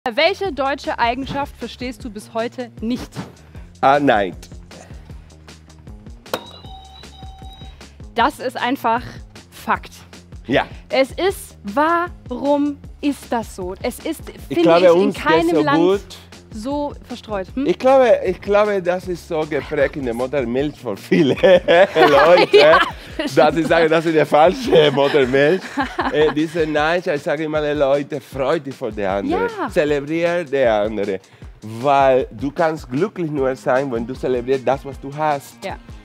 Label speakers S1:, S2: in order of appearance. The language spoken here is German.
S1: Welche deutsche Eigenschaft verstehst du bis heute nicht?
S2: Neid.
S1: Das ist einfach Fakt.
S2: Ja.
S1: Es ist, warum ist das so? Es ist,
S2: Ich
S1: finde
S2: glaube,
S1: ich, in
S2: uns geht's
S1: keinem
S2: so
S1: Land
S2: gut.
S1: so verstreut. Hm?
S2: Ich glaube, das ist so geprägt in der Muttermilch für viele Leute,
S1: Ja,
S2: dass ich sage, das ist die falsche Muttermilch. Diese Neid, ich sage immer den Leuten, freut dich für den anderen,
S1: Ja.
S2: zelebriere den anderen. Weil du kannst glücklich nur sein, wenn du zelebrierst das, was du hast.
S1: Ja.